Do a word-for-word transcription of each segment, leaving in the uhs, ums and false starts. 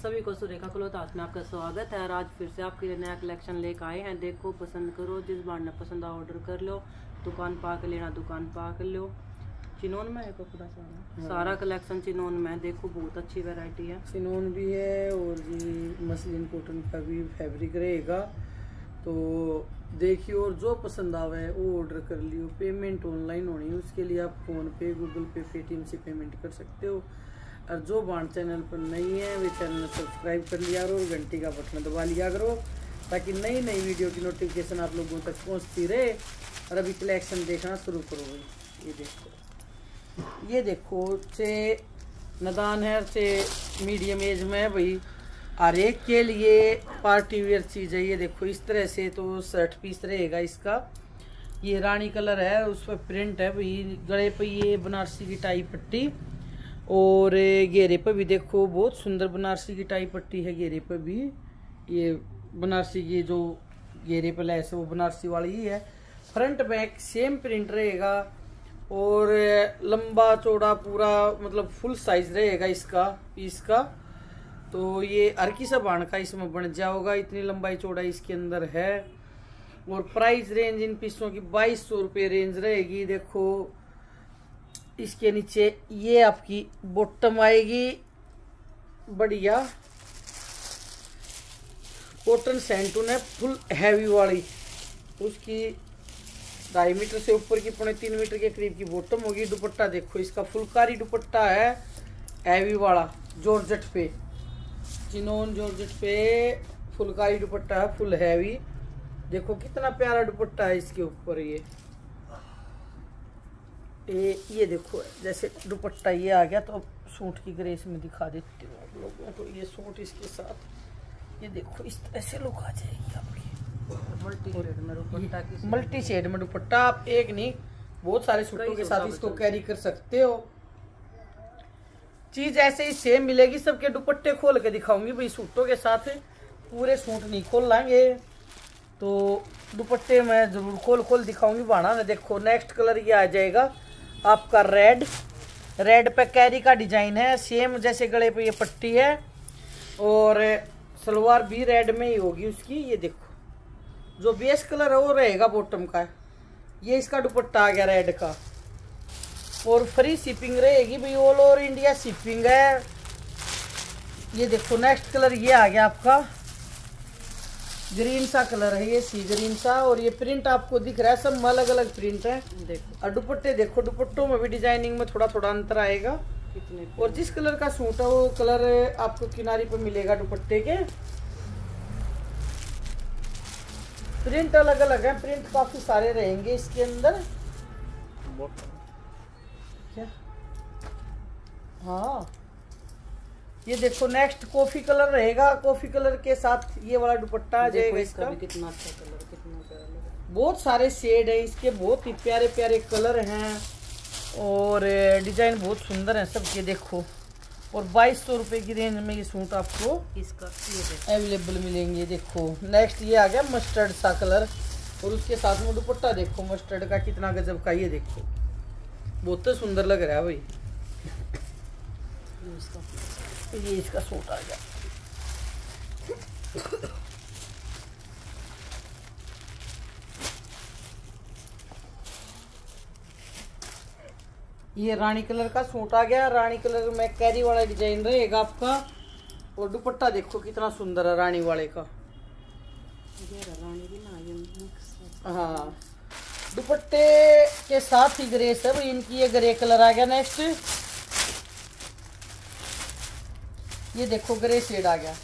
सभी को Surekha cloth house में आपका स्वागत है। और आज फिर से आपके लिए नया कलेक्शन लेकर आए हैं। देखो, पसंद करो, जिस बार ने पसंद आ ऑर्डर कर लो। दुकान पा के लेना, दुकान पा कर लो। चिनोन में है कपड़ा सारा, सारा कलेक्शन चिनोन में है। देखो, बहुत अच्छी वैरायटी है। चिनोन भी है और जी मसलिन कॉटन का भी फैब्रिक रहेगा। तो देखिए, और जो पसंद आवे वो ऑर्डर कर लियो। पेमेंट ऑनलाइन होनी है, उसके लिए आप फोन पे, गूगल पे, पेटीएम से पेमेंट कर सकते हो। और जो बाण चैनल पर नहीं है वे चैनल सब्सक्राइब कर लिया करो, घंटी का बटन दबा लिया करो, ताकि नई नई वीडियो की नोटिफिकेशन आप लोगों तक पहुंचती रहे। और अभी कलेक्शन देखना शुरू करो भाई। ये देखो, ये देखो से नदान है से मीडियम एज में है भाई। हर एक के लिए पार्टी वेयर चीज़ है। ये देखो, इस तरह से तो शर्ट पीस रहेगा इसका। ये रानी कलर है, उस पर प्रिंट है भाई। गले पे ये बनारसी की टाई पट्टी और घेरे पर भी देखो बहुत सुंदर बनारसी की टाई पट्टी है। घेरे पर भी ये बनारसी की जो घेरे पर लैस है वो बनारसी वाली ही है। फ्रंट बैक सेम प्रिंट रहेगा और लंबा चौड़ा पूरा मतलब फुल साइज रहेगा इसका पीस का। तो ये हर की सब बाण का इसमें बन जाओगा। इतनी लंबाई चौड़ाई इसके अंदर है। और प्राइस रेंज इन पीसों की बाईस सौ रुपये रेंज रहेगी। देखो, इसके नीचे ये आपकी बॉटम आएगी बढ़िया कॉटन सैंटून है, फुल हैवी वाली। उसकी ढाई मीटर से ऊपर की पौने तीन मीटर के करीब की बॉटम होगी। दुपट्टा देखो, इसका फुलकारी दुपट्टा है, हैवी वाला जॉर्जेट पे, चिनोन जॉर्जेट पे फुलकारी दुपट्टा है, फुल हैवी। देखो कितना प्यारा दुपट्टा है इसके ऊपर। ये ये ये देखो, जैसे दुपट्टा ये आ गया तो अब सूट की ग्रेस में दिखा देती हूँ आप लोगों को। ये सूट इसके साथ ये देखो इस तरह से लुक आ जाएगी आपकी। मल्टी शेड में दुपट्टा की मल्टी शेड में दुपट्टा, आप एक नहीं बहुत सारे सूटों के साथ इसको कैरी कर सकते हो। चीज ऐसे ही सेम मिलेगी। सबके दुपट्टे खोल के दिखाऊंगी भाई, सूटों के साथ पूरे सूट नहीं खोल लाएंगे तो दुपट्टे मैं जरूर खोल खोल दिखाऊंगी बाणा में। देखो, नेक्स्ट कलर ये आ जाएगा आपका रेड। रेड पे कैरी का डिजाइन है, सेम जैसे गले पे ये पट्टी है और सलवार भी रेड में ही होगी उसकी। ये देखो, जो बेस कलर है वो रहेगा बॉटम का। ये इसका दुपट्टा आ गया रेड का और फ्री शिपिंग रहेगी भाई, ऑल ओवर इंडिया शिपिंग है। ये देखो, नेक्स्ट कलर ये आ गया आपका ग्रीन सा कलर है, ये सी ग्रीन सा। और ये प्रिंट आपको दिख रहा है, सब अलग अलग प्रिंट है। देखो, और दुपट्टे देखो, दुपट्टों में भी डिजाइनिंग में थोड़ा थोड़ा अंतर आएगा। कितने और जिस कलर का सूट है वो कलर आपको किनारी पे मिलेगा दुपट्टे के। प्रिंट अलग अलग है, प्रिंट काफी सारे रहेंगे इसके अंदर। क्या? हाँ, ये देखो नेक्स्ट कॉफी कलर रहेगा। कॉफी कलर के साथ ये वाला दुपट्टा आ जाएगा इसका। भी कितना अच्छा कलर, कितना प्यारा लग रहा है। बहुत सारे शेड है इसके, बहुत ही प्यारे प्यारे कलर हैं और डिजाइन बहुत सुंदर है सबके। देखो, और बाईस सौ रुपये की रेंज में ये सूट आपको इसका अवेलेबल मिलेंगे। देखो, नेक्स्ट ये आ गया मस्टर्ड सा कलर और उसके साथ में दुपट्टा देखो मस्टर्ड का कितना गजब का। ये देखो, बहुत सुंदर लग रहा है भाई। ये इसका सूट आ गया। ये रानी कलर का सूट आ गया। रानी कलर में कैरी वाला डिजाइन रहेगा आपका। और दुपट्टा देखो कितना सुंदर है रानी वाले का। रानी भी ना, ये हाँ, दुपट्टे के साथ ही ग्रेस है भाई इनकी। ये ग्रे कलर आ गया। नेक्स्ट ये देखो, ग्रे शेड आ गया।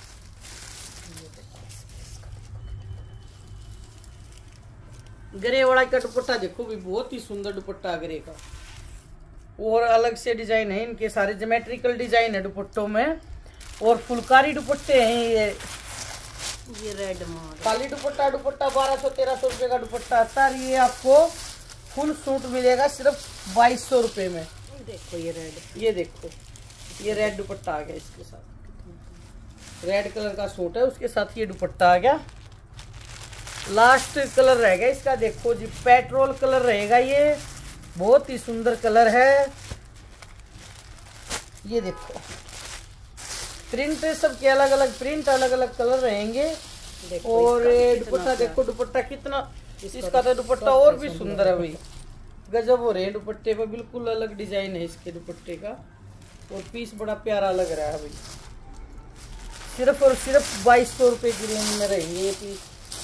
ग्रे वाला का दुपट्टा देखो भी, बहुत ही सुंदर दुपट्टा ग्रे का। और अलग से डिजाइन है इनके, सारे ज्योमेट्रिकल डिजाइन है दुपट्टों में। और फुलकारी दुपट्टे हैं ये। ये रेड मार खाली दुपट्टा दुपट्टा बारह सौ तेरह सौ रुपये का दुपट्टा आता है। ये आपको फुल सूट मिलेगा सिर्फ बाईस सौ रुपये में। देखो, ये रेड, ये देखो, ये रेड दुपट्टा आ गया इसके साथ। रेड कलर का सूट है, उसके साथ ये दुपट्टा आ गया। लास्ट कलर रहेगा इसका। देखो जी, पेट्रोल कलर रहेगा ये, बहुत ही सुंदर कलर है। ये देखो, प्रिंट सबके अलग अलग प्रिंट, अलग अलग कलर रहेंगे। और दुपट्टा देखो, दुपट्टा कितना, इसका तो दुपट्टा और भी सुंदर है भाई, गजब हो रहे हैं दुपट्टे पे, बिल्कुल अलग डिजाइन है इसके दुपट्टे का। और पीस बड़ा प्यारा लग रहा है भाई। सिर्फ और सिर्फ बाईस सौ रुपए की रेंज में रहेंगे ये पीस।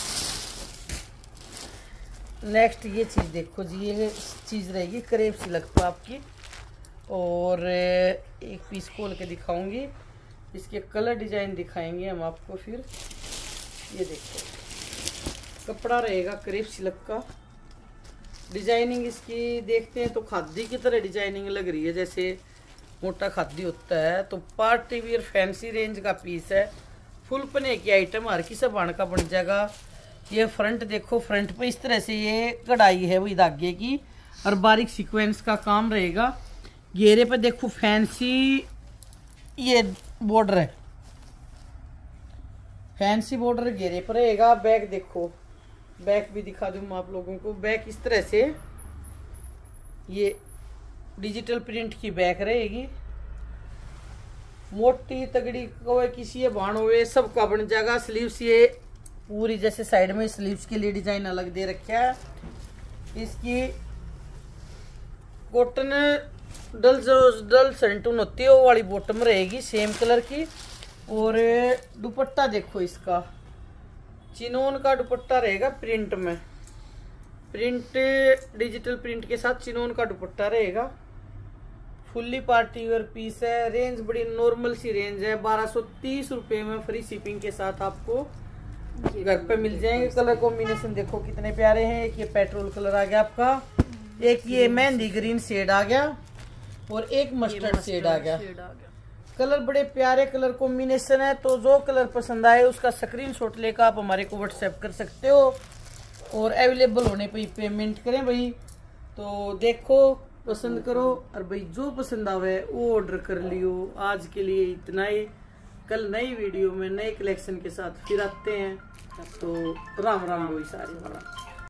नेक्स्ट ये चीज देखो जी, ये चीज रहेगी क्रेप सिल्क पर आपकी। और एक पीस खोल के दिखाऊंगी, इसके कलर डिजाइन दिखाएंगे हम आपको। फिर ये देखो, कपड़ा रहेगा क्रेप सिल्क का। डिजाइनिंग इसकी देखते हैं तो खादी की तरह डिजाइनिंग लग रही है, जैसे मोटा खादी होता है। तो पार्टी वियर फैंसी रेंज का पीस है, फुल पने की आइटम, हर किसी बाण का बन जाएगा। ये फ्रंट देखो, फ्रंट पे इस तरह से ये कढ़ाई है वही धागे की, और बारीक सीक्वेंस का काम रहेगा। घेरे पे देखो फैंसी ये बॉर्डर है, फैंसी बॉर्डर घेरे पर रहेगा। बैक देखो, बैक भी दिखा दूं मैं आप लोगों को। बैक इस तरह से ये डिजिटल प्रिंट की बैक रहेगी, मोटी तगड़ी कोई किसी बाण हुए सबका बन जाएगा। स्लीव्स ये पूरी जैसे साइड में स्लीव्स के लिए डिजाइन अलग दे रखा है। इसकी कॉटन डल जो डल सेंटून होती है वो वाली बॉटम रहेगी सेम कलर की। और दुपट्टा देखो, इसका चिनोन का दुपट्टा रहेगा प्रिंट में, प्रिंट डिजिटल प्रिंट के साथ चिनोन का दुपट्टा रहेगा। फुल्ली पार्टी वेयर पीस है। रेंज बड़ी नॉर्मल सी रेंज है, बारह सौ तीस रुपये में फ्री शिपिंग के साथ आपको घर पे मिल जाएंगे। कलर कॉम्बिनेशन देखो कितने प्यारे हैं। एक ये पेट्रोल कलर आ गया आपका, एक ये मेहंदी ग्रीन शेड आ गया, और एक मस्टर्ड शेड आ गया। कलर बड़े प्यारे कलर कॉम्बिनेशन है। तो जो कलर पसंद आए उसका स्क्रीनशॉट लेकर आप हमारे को व्हाट्सएप कर सकते हो, और अवेलेबल होने पे ही पेमेंट करें भाई। तो देखो, पसंद करो, और भाई जो पसंद आवे वो ऑर्डर कर लियो। आज के लिए इतना ही, कल नई वीडियो में नए कलेक्शन के साथ फिर आते हैं। तो राम राम भाई सारे।